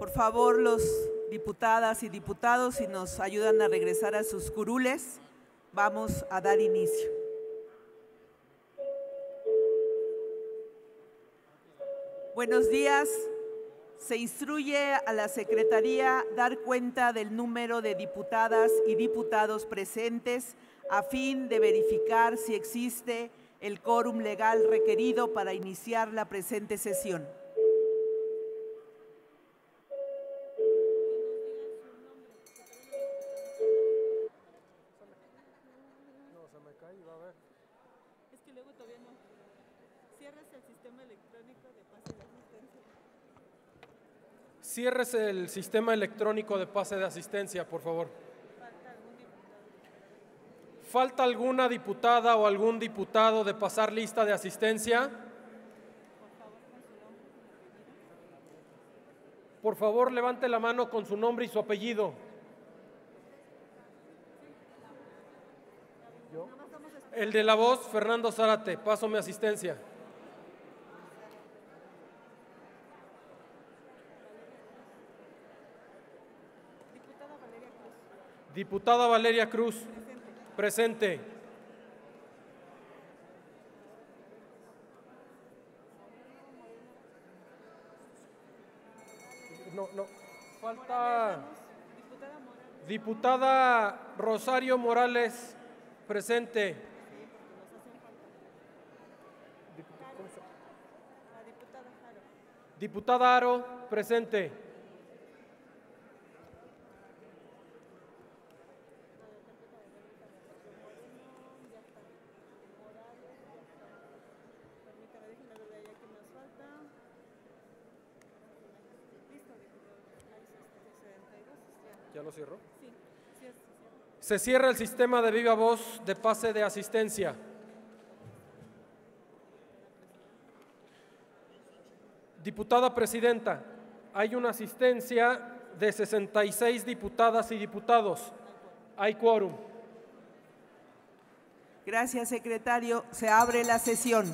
Por favor, los diputadas y diputados, si nos ayudan a regresar a sus curules, vamos a dar inicio. Buenos días. Se instruye a la Secretaría dar cuenta del número de diputadas y diputados presentes a fin de verificar si existe el quórum legal requerido para iniciar la presente sesión. No, se me cae y va a ver. Es que luego todavía no. Cierras el sistema electrónico de pase de asistencia. Cierres el sistema electrónico de pase de asistencia, por favor. Falta algún diputado. ¿Falta alguna diputada o algún diputado de pasar lista de asistencia? Por favor, levante la mano con su nombre y su apellido. ¿Yo? El de la voz, Fernando Zárate. Paso mi asistencia. Diputada Valeria Cruz. Presente. No. Falta diputada Rosario Morales. Presente. Diputada Aro. Presente. ¿Ya lo cierro? Sí. Se cierra el sistema de viva voz de pase de asistencia. Diputada Presidenta, hay una asistencia de 66 diputadas y diputados. Hay quórum. Gracias, secretario. Se abre la sesión.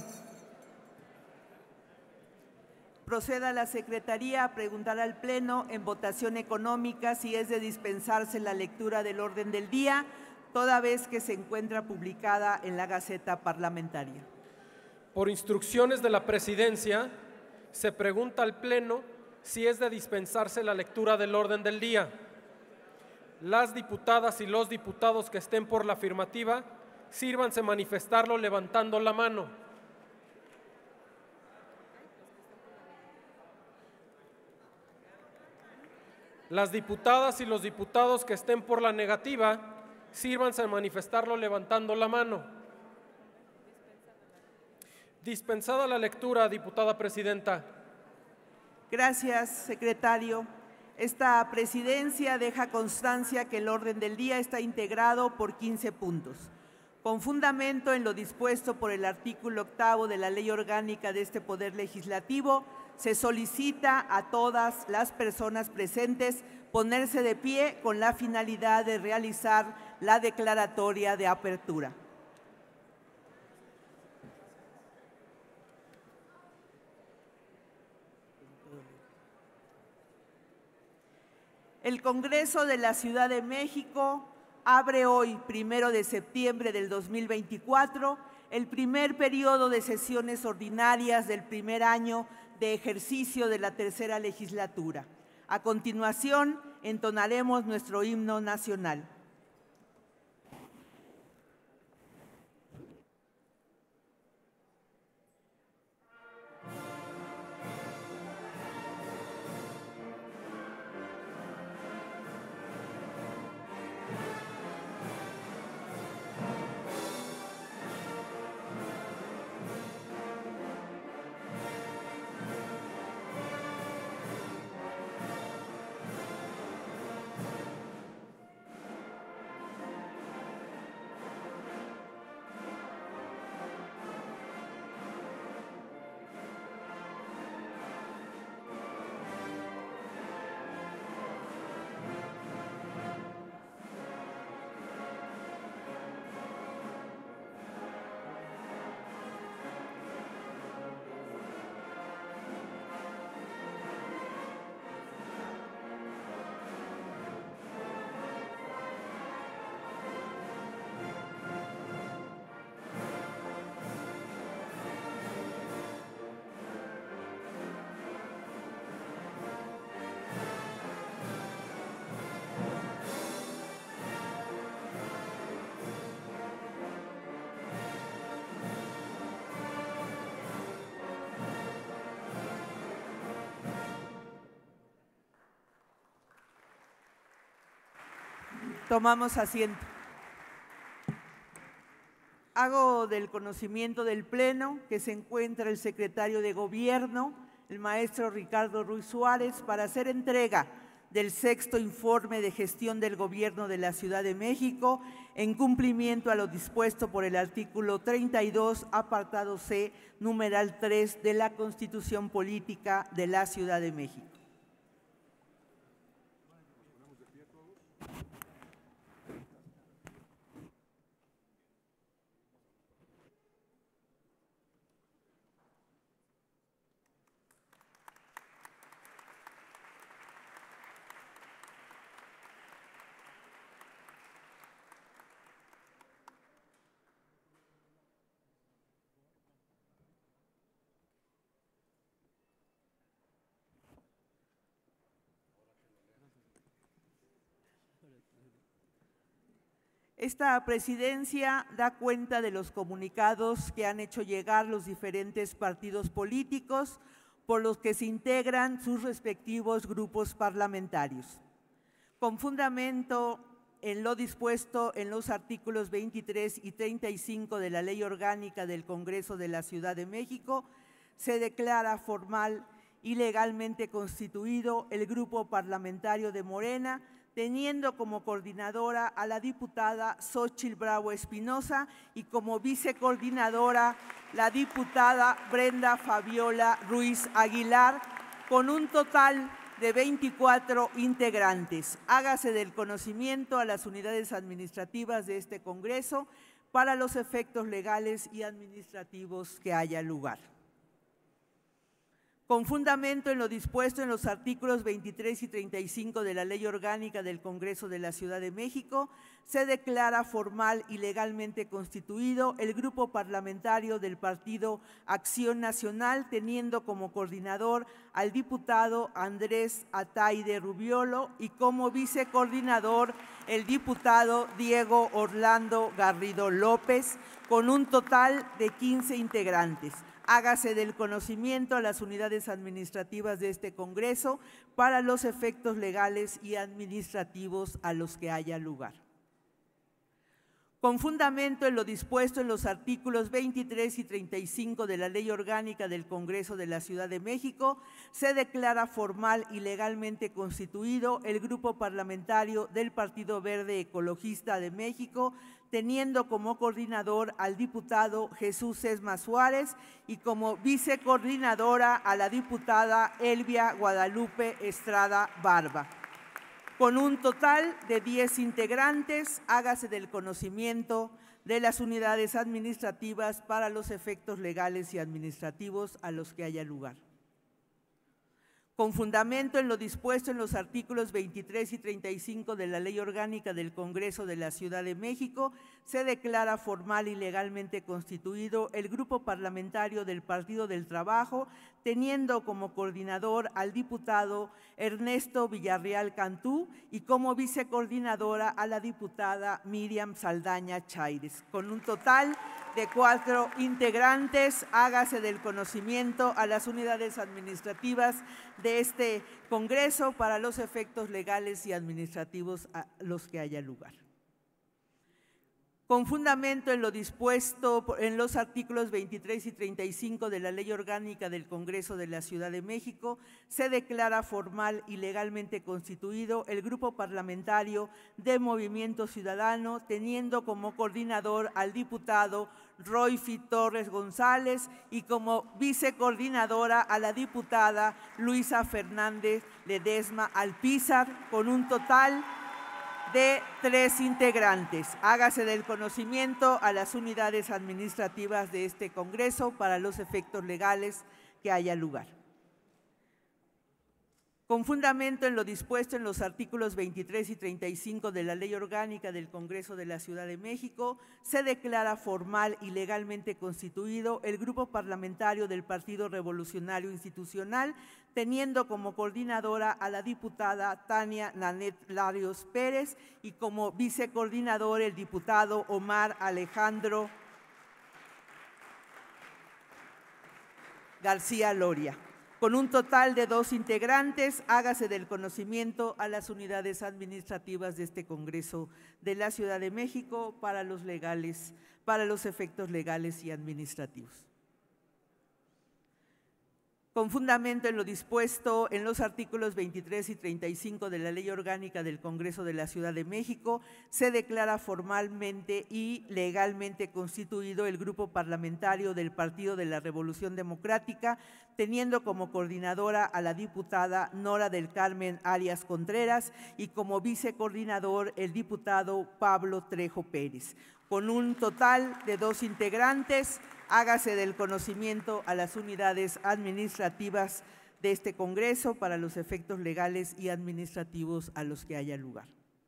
Proceda la Secretaría a preguntar al Pleno en votación económica si es de dispensarse la lectura del orden del día, toda vez que se encuentra publicada en la Gaceta Parlamentaria. Por instrucciones de la Presidencia, se pregunta al Pleno si es de dispensarse la lectura del orden del día. Las diputadas y los diputados que estén por la afirmativa, sírvanse manifestarlo levantando la mano. Las diputadas y los diputados que estén por la negativa, sírvanse a manifestarlo levantando la mano. Dispensada la lectura, diputada Presidenta. Gracias, secretario. Esta presidencia deja constancia que el orden del día está integrado por 15 puntos. Con fundamento en lo dispuesto por el artículo 8º de la Ley Orgánica de este Poder Legislativo, se solicita a todas las personas presentes ponerse de pie con la finalidad de realizar la declaratoria de apertura. El Congreso de la Ciudad de México abre hoy, 1 de septiembre del 2024, el primer periodo de sesiones ordinarias del primer año de ejercicio de la tercera legislatura. A continuación, entonaremos nuestro himno nacional. Tomamos asiento. Hago del conocimiento del Pleno que se encuentra el secretario de Gobierno, el maestro Ricardo Ruiz Suárez, para hacer entrega del sexto informe de gestión del Gobierno de la Ciudad de México en cumplimiento a lo dispuesto por el artículo 32, apartado C, numeral 3 de la Constitución Política de la Ciudad de México. Esta presidencia da cuenta de los comunicados que han hecho llegar los diferentes partidos políticos por los que se integran sus respectivos grupos parlamentarios. Con fundamento en lo dispuesto en los artículos 23 y 35 de la Ley Orgánica del Congreso de la Ciudad de México, se declara formal y legalmente constituido el grupo parlamentario de Morena, teniendo como coordinadora a la diputada Xóchitl Bravo Espinosa y como vicecoordinadora la diputada Brenda Fabiola Ruiz Aguilar, con un total de 24 integrantes. Hágase del conocimiento a las unidades administrativas de este Congreso para los efectos legales y administrativos que haya lugar. Con fundamento en lo dispuesto en los artículos 23 y 35 de la Ley Orgánica del Congreso de la Ciudad de México, se declara formal y legalmente constituido el grupo parlamentario del Partido Acción Nacional, teniendo como coordinador al diputado Andrés Ataide Rubiolo y como vicecoordinador el diputado Diego Orlando Garrido López, con un total de 15 integrantes. Hágase del conocimiento a las unidades administrativas de este Congreso para los efectos legales y administrativos a los que haya lugar. Con fundamento en lo dispuesto en los artículos 23 y 35 de la Ley Orgánica del Congreso de la Ciudad de México, se declara formal y legalmente constituido el grupo parlamentario del Partido Verde Ecologista de México, teniendo como coordinador al diputado Jesús Sesma Suárez y como vicecoordinadora a la diputada Elvia Guadalupe Estrada Barba. Con un total de 10 integrantes, hágase del conocimiento de las unidades administrativas para los efectos legales y administrativos a los que haya lugar. Con fundamento en lo dispuesto en los artículos 23 y 35 de la Ley Orgánica del Congreso de la Ciudad de México, se declara formal y legalmente constituido el grupo parlamentario del Partido del Trabajo, teniendo como coordinador al diputado Ernesto Villarreal Cantú y como vicecoordinadora a la diputada Miriam Saldaña Chaires. Con un total de 4 integrantes, hágase del conocimiento a las unidades administrativas de este Congreso para los efectos legales y administrativos a los que haya lugar. Con fundamento en lo dispuesto en los artículos 23 y 35 de la Ley Orgánica del Congreso de la Ciudad de México, se declara formal y legalmente constituido el grupo parlamentario de Movimiento Ciudadano, teniendo como coordinador al diputado Royfi Torres González y como vicecoordinadora a la diputada Luisa Fernández Ledesma Alpizar, con un total de 3 integrantes. Hágase del conocimiento a las unidades administrativas de este Congreso para los efectos legales que haya lugar. Con fundamento en lo dispuesto en los artículos 23 y 35 de la Ley Orgánica del Congreso de la Ciudad de México, se declara formal y legalmente constituido el grupo parlamentario del Partido Revolucionario Institucional, teniendo como coordinadora a la diputada Tania Nanet Larios Pérez y como vicecoordinador el diputado Omar Alejandro García Loria. Con un total de 2 integrantes, hágase del conocimiento a las unidades administrativas de este Congreso de la Ciudad de México para los efectos legales y administrativos. Con fundamento en lo dispuesto en los artículos 23 y 35 de la Ley Orgánica del Congreso de la Ciudad de México, se declara formalmente y legalmente constituido el Grupo Parlamentario del Partido de la Revolución Democrática, teniendo como coordinadora a la diputada Nora del Carmen Arias Contreras y como vicecoordinador el diputado Pablo Trejo Pérez. Con un total de 2 integrantes, hágase del conocimiento a las unidades administrativas de este Congreso para los efectos legales y administrativos a los que haya lugar.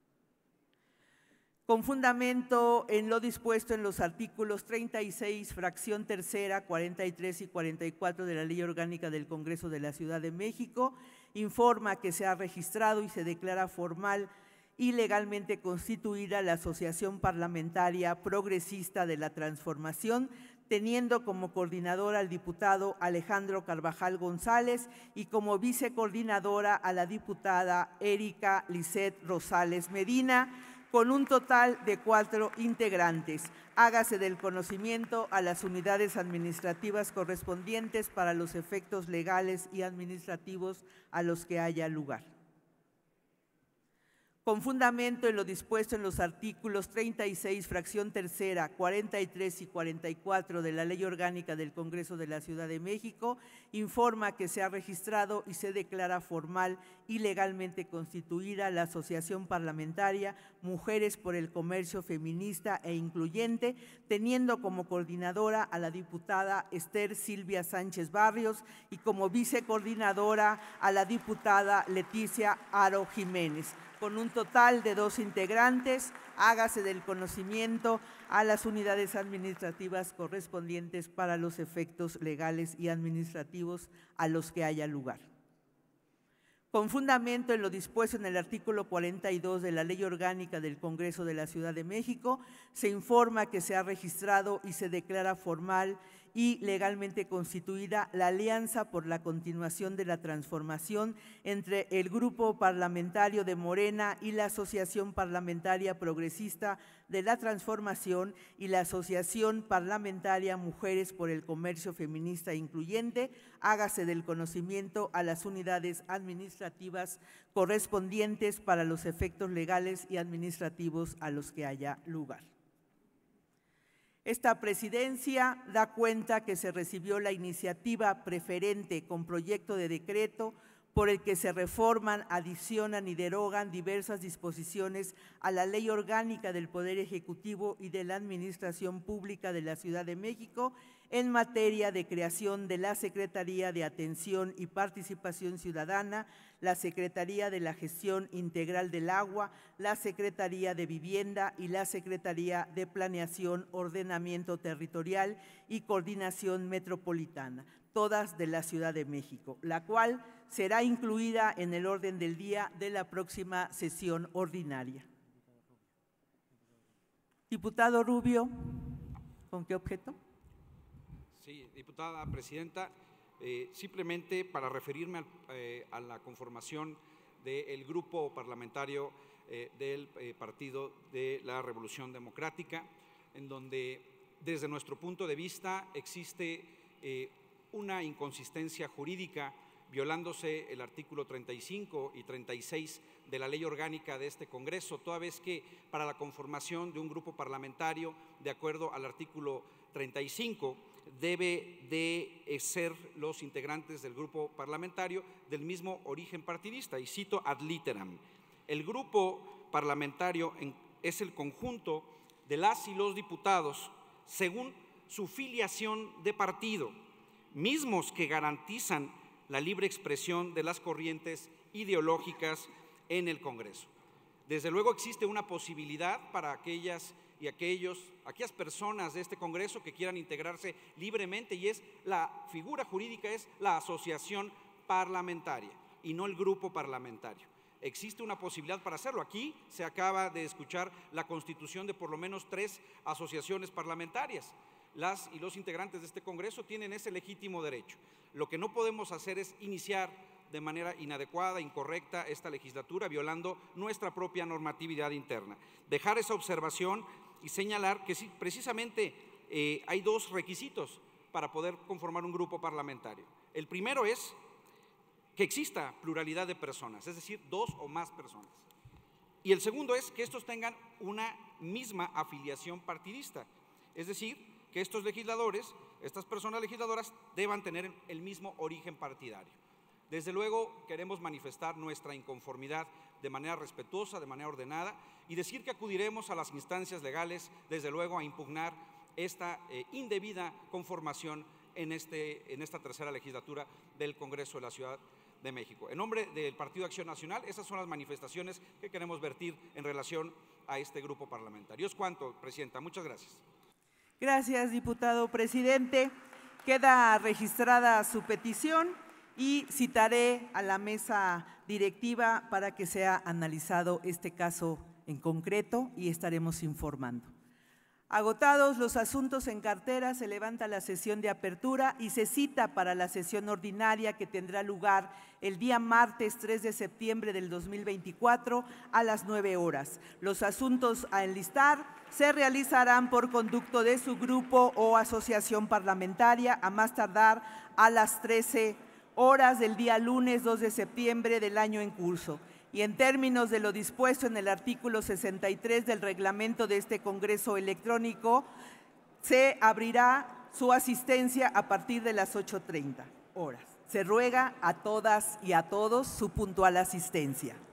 Con fundamento en lo dispuesto en los artículos 36, fracción tercera, 43 y 44 de la Ley Orgánica del Congreso de la Ciudad de México, informa que se ha registrado y se declara formal y legalmente constituida la Asociación Parlamentaria Progresista de la Transformación, teniendo como coordinadora al diputado Alejandro Carvajal González y como vicecoordinadora a la diputada Erika Lisset Rosales Medina, con un total de 4 integrantes. Hágase del conocimiento a las unidades administrativas correspondientes para los efectos legales y administrativos a los que haya lugar. Con fundamento en lo dispuesto en los artículos 36, fracción tercera, 43 y 44 de la Ley Orgánica del Congreso de la Ciudad de México, informa que se ha registrado y se declara formal y legalmente constituida la Asociación Parlamentaria Mujeres por el Comercio Feminista e Incluyente, teniendo como coordinadora a la diputada Esther Silvia Sánchez Barrios y como vicecoordinadora a la diputada Leticia Aro Jiménez. Con un total de 2 integrantes, hágase del conocimiento a las unidades administrativas correspondientes para los efectos legales y administrativos a los que haya lugar. Con fundamento en lo dispuesto en el artículo 42 de la Ley Orgánica del Congreso de la Ciudad de México, se informa que se ha registrado y se declara formal y legalmente constituida la Alianza por la Continuación de la Transformación entre el Grupo Parlamentario de Morena y la Asociación Parlamentaria Progresista de la Transformación y la Asociación Parlamentaria Mujeres por el Comercio Feminista Incluyente. Hágase del conocimiento a las unidades administrativas correspondientes para los efectos legales y administrativos a los que haya lugar. Esta presidencia da cuenta que se recibió la iniciativa preferente con proyecto de decreto por el que se reforman, adicionan y derogan diversas disposiciones a la Ley Orgánica del Poder Ejecutivo y de la Administración Pública de la Ciudad de México en materia de creación de la Secretaría de Atención y Participación Ciudadana, la Secretaría de la Gestión Integral del Agua, la Secretaría de Vivienda y la Secretaría de Planeación, Ordenamiento Territorial y Coordinación Metropolitana, todas de la Ciudad de México, la cual será incluida en el orden del día de la próxima sesión ordinaria. Diputado Rubio, ¿con qué objeto? Sí, diputada presidenta, simplemente para referirme a la conformación del grupo parlamentario del Partido de la Revolución Democrática, en donde desde nuestro punto de vista existe una inconsistencia jurídica violándose el artículo 35 y 36 de la Ley Orgánica de este Congreso, toda vez que para la conformación de un grupo parlamentario, de acuerdo al artículo 35, debe de ser los integrantes del grupo parlamentario del mismo origen partidista, y cito ad literam: el grupo parlamentario es el conjunto de las y los diputados según su filiación de partido, mismos que garantizan la libre expresión de las corrientes ideológicas en el Congreso. Desde luego existe una posibilidad para aquellas personas de este Congreso que quieran integrarse libremente, y la figura jurídica es la asociación parlamentaria y no el grupo parlamentario. Existe una posibilidad para hacerlo. Aquí se acaba de escuchar la constitución de por lo menos 3 asociaciones parlamentarias. las y los integrantes de este Congreso tienen ese legítimo derecho. Lo que no podemos hacer es iniciar de manera inadecuada, incorrecta esta legislatura, violando nuestra propia normatividad interna. Dejar esa observación y señalar que sí, precisamente hay dos requisitos para poder conformar un grupo parlamentario. El primero es que exista pluralidad de personas, es decir, 2 o más personas. Y el segundo es que estos tengan una misma afiliación partidista, es decir, que estos legisladores, estas personas legisladoras deban tener el mismo origen partidario. Desde luego queremos manifestar nuestra inconformidad de manera respetuosa, de manera ordenada y decir que acudiremos a las instancias legales, desde luego a impugnar esta indebida conformación en esta tercera legislatura del Congreso de la Ciudad de México. En nombre del Partido Acción Nacional, esas son las manifestaciones que queremos vertir en relación a este grupo parlamentario. Es cuanto, Presidenta. Muchas gracias. Gracias, diputado presidente. Queda registrada su petición y citaré a la mesa directiva para que sea analizado este caso en concreto y estaremos informando. Agotados los asuntos en cartera, se levanta la sesión de apertura y se cita para la sesión ordinaria que tendrá lugar el día martes 3 de septiembre del 2024 a las 9 horas. Los asuntos a enlistar se realizarán por conducto de su grupo o asociación parlamentaria a más tardar a las 13 horas del día lunes 2 de septiembre del año en curso. Y en términos de lo dispuesto en el artículo 63 del reglamento de este Congreso electrónico, se abrirá su asistencia a partir de las 8:30 horas. Se ruega a todas y a todos su puntual asistencia.